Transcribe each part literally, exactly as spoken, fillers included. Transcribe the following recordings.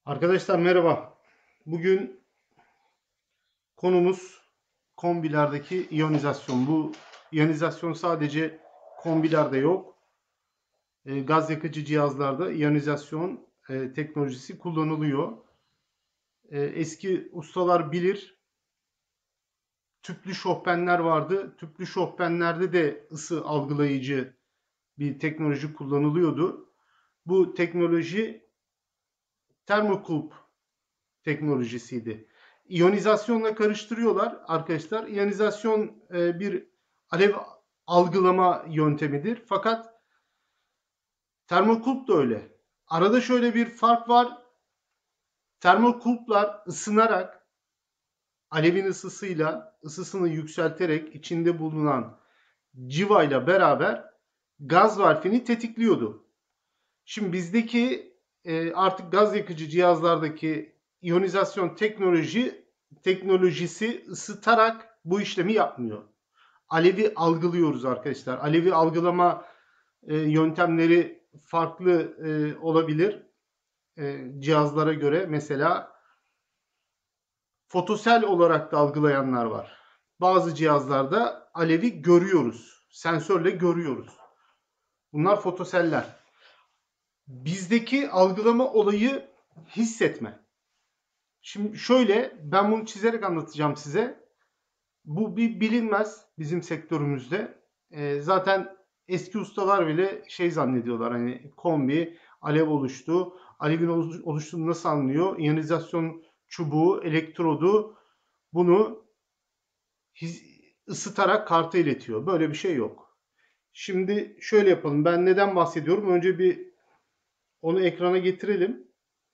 Arkadaşlar merhaba. Bugün konumuz kombilerdeki iyonizasyon. Bu iyonizasyon sadece kombilerde yok. E, gaz yakıcı cihazlarda iyonizasyon e, teknolojisi kullanılıyor. E, eski ustalar bilir. Tüplü şofbenler vardı. Tüplü şofbenlerde de ısı algılayıcı bir teknoloji kullanılıyordu. Bu teknoloji termokulp teknolojisiydi. İyonizasyonla karıştırıyorlar arkadaşlar. İyonizasyon e, bir alev algılama yöntemidir. Fakat termokulp da öyle. Arada şöyle bir fark var. Termokulplar ısınarak alevin ısısıyla ısısını yükselterek içinde bulunan cıvayla beraber gaz valfini tetikliyordu. Şimdi bizdeki e, artık gaz yakıcı cihazlardaki iyonizasyon teknoloji teknolojisi ısıtarak bu işlemi yapmıyor. Alevi algılıyoruz arkadaşlar. Alevi algılama e, yöntemleri farklı e, olabilir e, cihazlara göre. Mesela fotosel olarak da algılayanlar var. Bazı cihazlarda alevi görüyoruz. Sensörle görüyoruz. Bunlar fotoseller. Bizdeki algılama olayı hissetme. Şimdi şöyle, ben bunu çizerek anlatacağım size. Bu bir bilinmez bizim sektörümüzde. Ee, zaten eski ustalar bile şey zannediyorlar, hani kombi alev oluştu. Alevin oluştuğunu nasıl anlıyor? İyonizasyon çubuğu, elektrodu bunu ısıtarak karta iletiyor. Böyle bir şey yok. Şimdi şöyle yapalım. Ben neden bahsediyorum? Önce bir onu ekrana getirelim.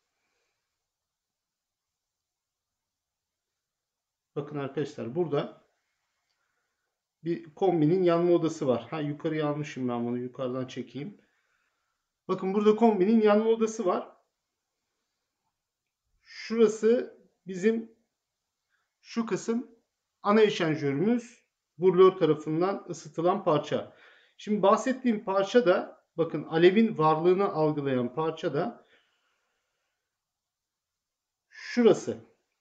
Bakın arkadaşlar, burada bir kombinin yanma odası var. Ha, yukarıya almışım, ben bunu yukarıdan çekeyim. Bakın, burada kombinin yanma odası var. Şurası bizim, şu kısım ana eşanjörümüz, brülör tarafından ısıtılan parça. Şimdi bahsettiğim parça da, bakın, alevin varlığını algılayan parça da şurası.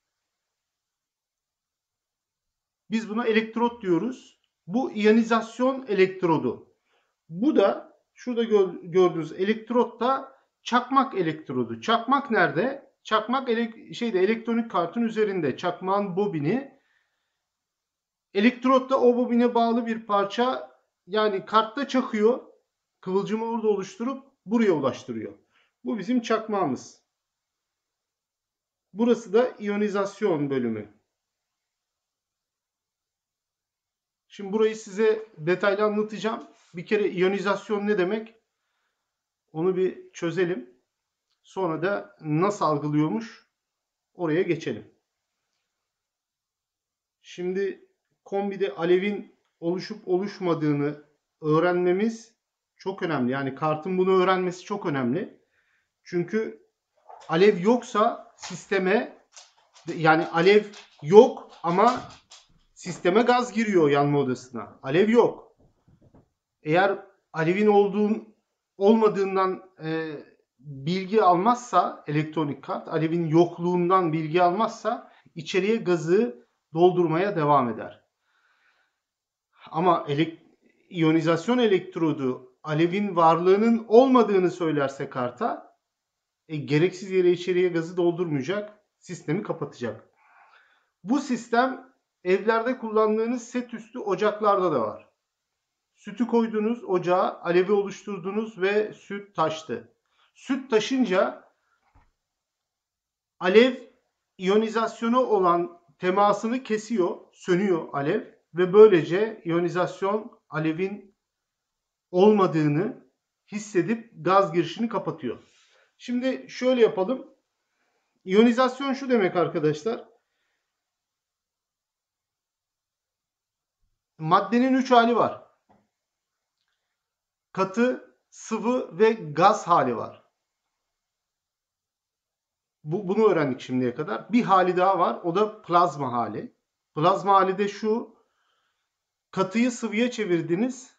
Biz buna elektrot diyoruz. Bu iyonizasyon elektrodu. Bu da şurada gördüğünüz elektrot da çakmak elektrodu. Çakmak nerede? Çakmak ele şeyde elektronik kartın üzerinde. Çakmağın bobini. Elektrot da o bobine bağlı bir parça. Yani kartta çakıyor. Kıvılcımı orada oluşturup buraya ulaştırıyor. Bu bizim çakmağımız. Burası da iyonizasyon bölümü. Şimdi burayı size detaylı anlatacağım. Bir kere iyonizasyon ne demek? Onu bir çözelim. Sonra da nasıl algılıyormuş oraya geçelim. Şimdi kombide alevin oluşup oluşmadığını öğrenmemiz çok önemli. Yani kartın bunu öğrenmesi çok önemli. Çünkü alev yoksa sisteme, yani alev yok ama sisteme gaz giriyor yanma odasına. Alev yok. Eğer alevin olduğun olmadığından e, bilgi almazsa elektronik kart, alevin yokluğundan bilgi almazsa içeriye gazı doldurmaya devam eder. Ama elek iyonizasyon elektrodu alevin varlığının olmadığını söylerse karta, e, gereksiz yere içeriye gazı doldurmayacak, sistemi kapatacak. Bu sistem evlerde kullandığınız set üstü ocaklarda da var. Sütü koydunuz ocağa, alevi oluşturdunuz ve süt taştı. Süt taşınca alev iyonizasyonu olan temasını kesiyor, sönüyor alev ve böylece iyonizasyon alevin olmadığını hissedip gaz girişini kapatıyor. Şimdi şöyle yapalım. İyonizasyon şu demek arkadaşlar. Maddenin üç hali var. Katı, sıvı ve gaz hali var. Bu, bunu öğrendik şimdiye kadar. Bir hali daha var. O da plazma hali. Plazma hali de şu. Katıyı sıvıya çevirdiniz.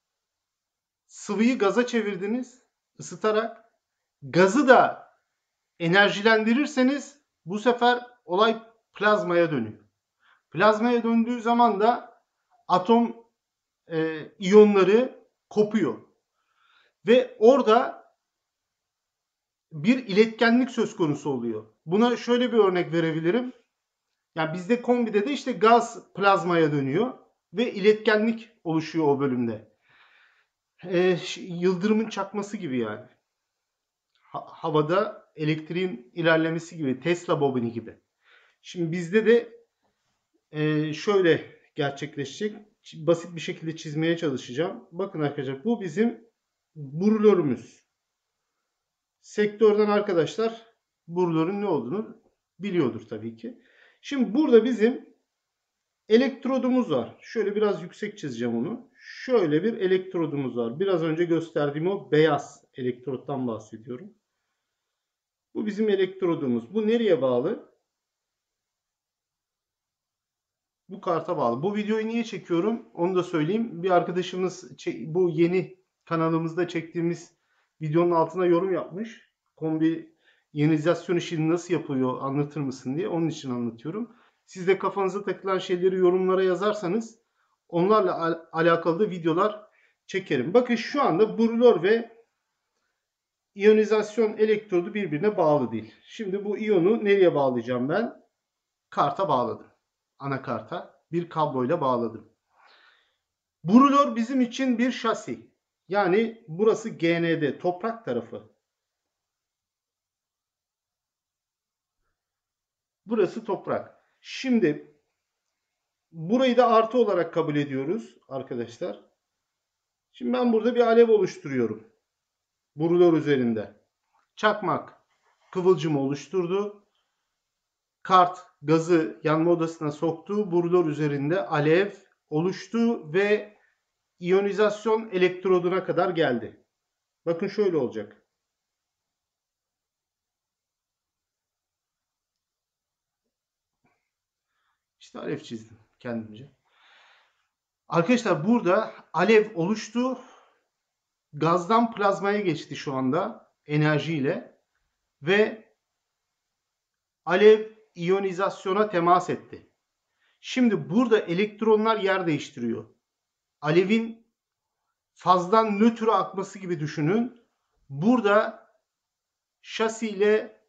Sıvıyı gaza çevirdiniz ısıtarak. Gazı da enerjilendirirseniz bu sefer olay plazmaya dönüyor. Plazmaya döndüğü zaman da atom e, iyonları kopuyor. Ve orada bir iletkenlik söz konusu oluyor. Buna şöyle bir örnek verebilirim. Yani bizde kombide de işte gaz plazmaya dönüyor ve iletkenlik oluşuyor o bölümde. Ee, yıldırımın çakması gibi yani. Ha, havada elektriğin ilerlemesi gibi, Tesla bobini gibi. Şimdi bizde de e, şöyle gerçekleşecek. Basit bir şekilde çizmeye çalışacağım. Bakın arkadaşlar, bu bizim brülörümüz. Sektörden arkadaşlar brülörün ne olduğunu biliyordur tabii ki. Şimdi burada bizim elektrodumuz var. Şöyle biraz yüksek çizeceğim onu. Şöyle bir elektrodumuz var. Biraz önce gösterdiğim o beyaz elektrottan bahsediyorum. Bu bizim elektrodumuz. Bu nereye bağlı? Bu karta bağlı. Bu videoyu niye çekiyorum? Onu da söyleyeyim. Bir arkadaşımız bu yeni kanalımızda çektiğimiz videonun altına yorum yapmış. Kombi iyonizasyon işini nasıl yapıyor anlatır mısın diye. Onun için anlatıyorum. Siz de kafanıza takılan şeyleri yorumlara yazarsanız onlarla al alakalı da videolar çekerim. Bakın şu anda brülör ve iyonizasyon elektrodu birbirine bağlı değil. Şimdi bu iyonu nereye bağlayacağım ben? Karta bağladım. Anakarta bir kabloyla bağladım. Brülör bizim için bir şasi. Yani burası G N D, toprak tarafı. Burası toprak. Şimdi burayı da artı olarak kabul ediyoruz arkadaşlar. Şimdi ben burada bir alev oluşturuyorum. Brülör üzerinde. Çakmak kıvılcımı oluşturdu. Kart gazı yanma odasına soktu. Brülör üzerinde alev oluştu ve iyonizasyon elektroduna kadar geldi. Bakın şöyle olacak. İşte alev çizdim kendimce. Arkadaşlar burada alev oluştu. Gazdan plazmaya geçti şu anda enerjiyle ve alev iyonizasyona temas etti. Şimdi burada elektronlar yer değiştiriyor. Alevin fazdan nötre akması gibi düşünün. Burada şasi ile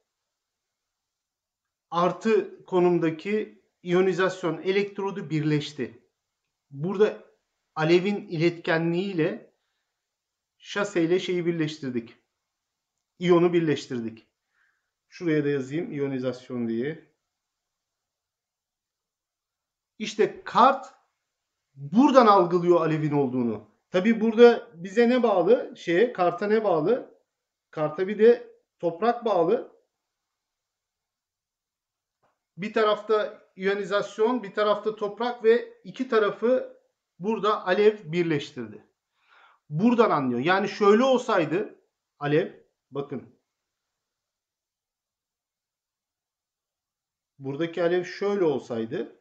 artı konumdaki iyonizasyon elektrodu birleşti. Burada alevin iletkenliği ile şase ile şeyi birleştirdik. İyonu birleştirdik. Şuraya da yazayım iyonizasyon diye. İşte kart buradan algılıyor alevin olduğunu. Tabi burada bize ne bağlı? Şeye, karta ne bağlı? Karta bir de toprak bağlı. Bir tarafta iyonizasyon, bir tarafta toprak ve iki tarafı burada alev birleştirdi. Buradan anlıyor. Yani şöyle olsaydı alev, bakın. Buradaki alev şöyle olsaydı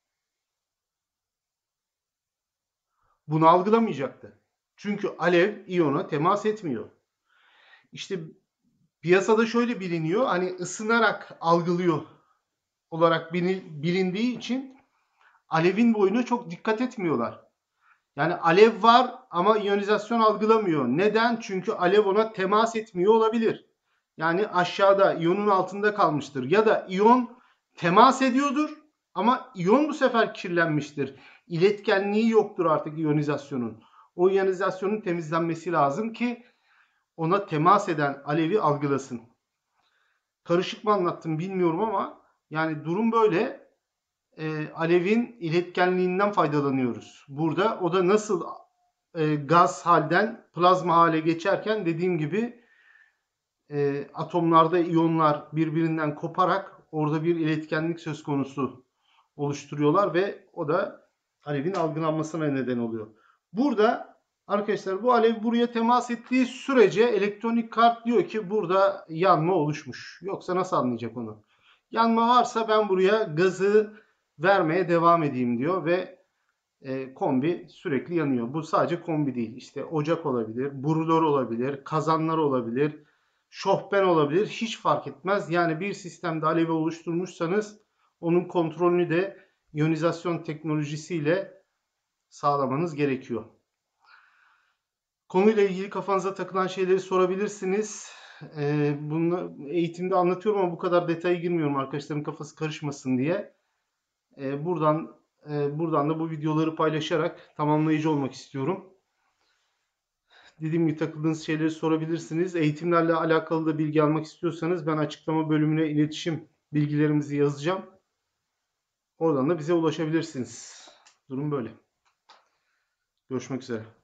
bunu algılamayacaktı. Çünkü alev iyona temas etmiyor. İşte piyasada şöyle biliniyor. Hani ısınarak algılıyor olarak bilindiği için alevin boyuna çok dikkat etmiyorlar. Yani alev var ama iyonizasyon algılamıyor. Neden? Çünkü alev ona temas etmiyor olabilir. Yani aşağıda iyonun altında kalmıştır. Ya da iyon temas ediyordur ama iyon bu sefer kirlenmiştir. İletkenliği yoktur artık iyonizasyonun. O iyonizasyonun temizlenmesi lazım ki ona temas eden alevi algılasın. Karışık mı anlattım bilmiyorum ama yani durum böyle. E, alevin iletkenliğinden faydalanıyoruz. Burada o da nasıl e, gaz halden plazma hale geçerken dediğim gibi e, atomlarda iyonlar birbirinden koparak orada bir iletkenlik söz konusu oluşturuyorlar ve o da alevin algılanmasına neden oluyor. Burada arkadaşlar bu alev buraya temas ettiği sürece elektronik kart diyor ki burada yanma oluşmuş. Yoksa nasıl anlayacak onu? Yanma varsa ben buraya gazı vermeye devam edeyim diyor ve e, kombi sürekli yanıyor. Bu sadece kombi değil. İşte ocak olabilir, brülör olabilir, kazanlar olabilir, şofben olabilir. Hiç fark etmez. Yani bir sistemde alevi oluşturmuşsanız onun kontrolünü de iyonizasyon teknolojisiyle sağlamanız gerekiyor. Konuyla ilgili kafanıza takılan şeyleri sorabilirsiniz. Ee, bunu eğitimde anlatıyorum ama bu kadar detaya girmiyorum arkadaşların kafası karışmasın diye. Ee, buradan e, buradan da bu videoları paylaşarak tamamlayıcı olmak istiyorum. Dediğim gibi takıldığınız şeyleri sorabilirsiniz. Eğitimlerle alakalı da bilgi almak istiyorsanız ben açıklama bölümüne iletişim bilgilerimizi yazacağım. Oradan da bize ulaşabilirsiniz. Durum böyle. Görüşmek üzere.